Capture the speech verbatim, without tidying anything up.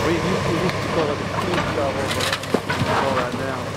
We used to, we used to call it a clean shovel, but we don't call that now.